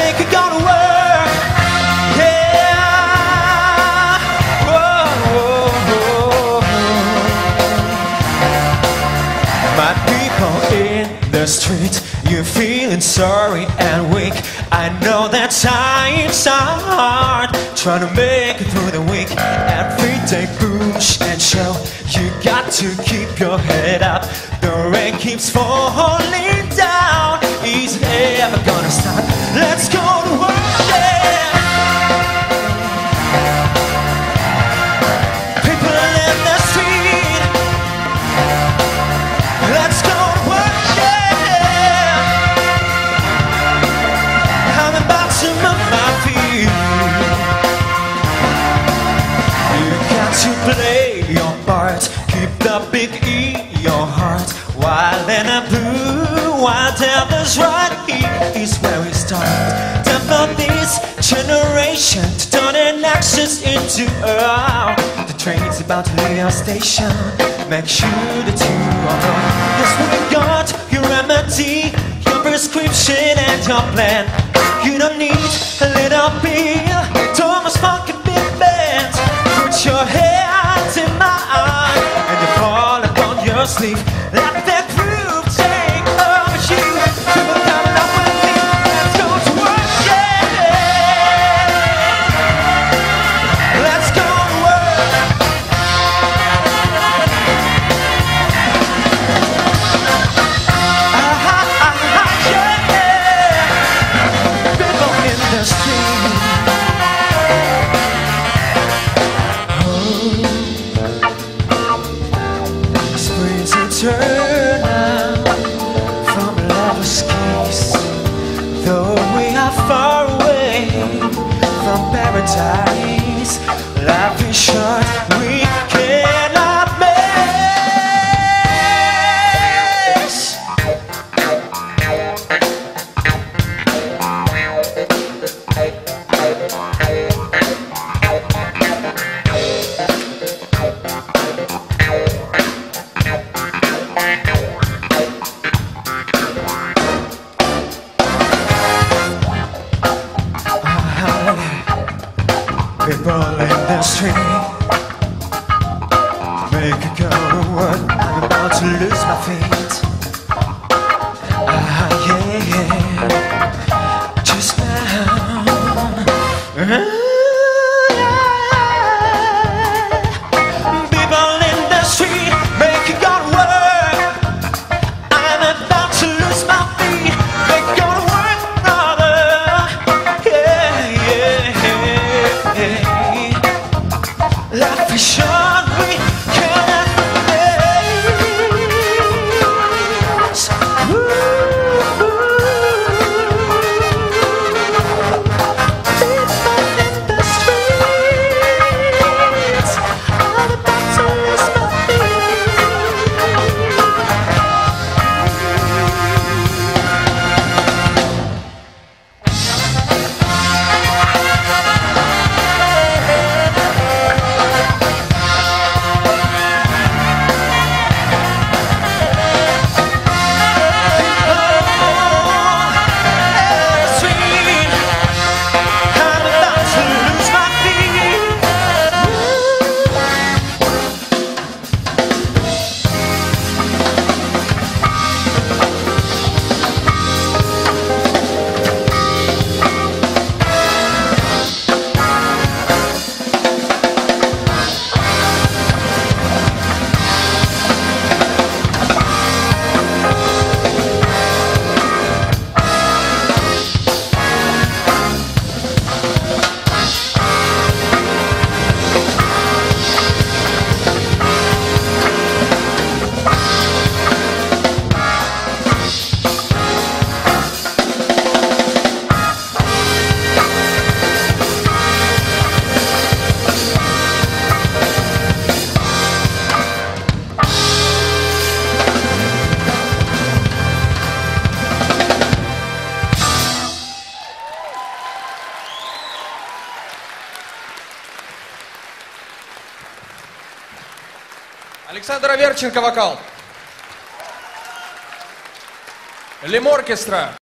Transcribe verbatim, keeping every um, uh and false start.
make it go to work. Yeah. Whoa, whoa, whoa. My people in the street, you're feeling sorry and weak. I know that times are hard, trying to make it through the week. Every day push and show, you got to keep your head up. The rain keeps falling down, is it ever gonna stop? Let's go to work, yeah. People in the street, let's go to work, yeah. I'm about to move my feet. You got to play your part, keep the big E in your heart. While in a blue, while devil's right, here is where we start. Develop this generation to turn an access into a. The train's about to leave our station. Make sure that you are on. Yes, we got your remedy, your prescription and your plan. You don't need a little pill, Thomas fucking big band. Put your hand in my eye and you fall upon your sleeve. Let that groove take over you. People coming up with me. Let's go to work, yeah. Let's go to work. Ah, ah, ah, yeah. People in the street. Oh. Spring's eternal from lover's kiss. Though we are far away from paradise, life is short, we cannot miss. People in the street, make it go to work. I'm about to lose my feet. Ah, yeah, yeah. Just now. People in the street, make it go to work. I'm about to lose my feet. Make it go to work, brother. Yeah, yeah, yeah. Life is short, we cannot miss. Ooh, ooh. People in the streets, I'm about to lose my Александр Аверченко, вокал. LIMOrchestra.